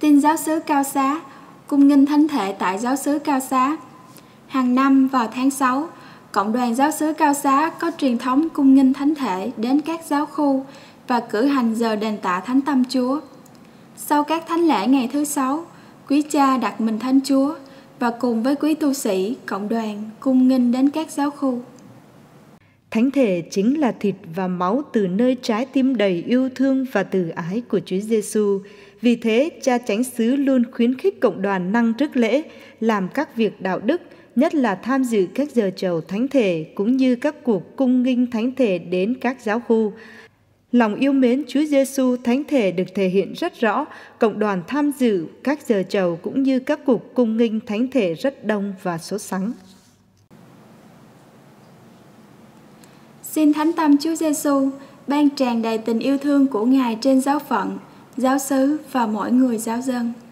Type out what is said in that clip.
Tin giáo xứ Cao Xá, cung nghinh thánh thể tại giáo xứ Cao Xá. Hàng năm vào tháng 6, Cộng đoàn giáo xứ Cao Xá có truyền thống cung nghinh thánh thể đến các giáo khu và cử hành giờ đền tạ thánh tâm Chúa. Sau các thánh lễ ngày thứ 6, quý cha đặt mình thánh Chúa và cùng với quý tu sĩ, cộng đoàn cung nghinh đến các giáo khu. Thánh thể chính là thịt và máu từ nơi trái tim đầy yêu thương và từ ái của Chúa Giêsu. Vì thế, cha chánh xứ luôn khuyến khích cộng đoàn năng rước lễ, làm các việc đạo đức, nhất là tham dự các giờ chầu thánh thể cũng như các cuộc cung nghinh thánh thể đến các giáo khu. Lòng yêu mến Chúa Giêsu thánh thể được thể hiện rất rõ, cộng đoàn tham dự các giờ chầu cũng như các cuộc cung nghinh thánh thể rất đông và sốt sắng. Xin Thánh Tâm Chúa Giêsu ban tràn đầy tình yêu thương của Ngài trên giáo phận, giáo xứ và mỗi người giáo dân.